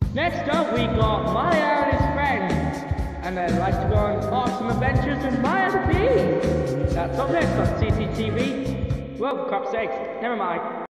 Next up, we got Maya and his friends, and they'd like to go on awesome adventures with Maya the Bee. That's up next on CCTV. Well, for crap's sakes, never mind.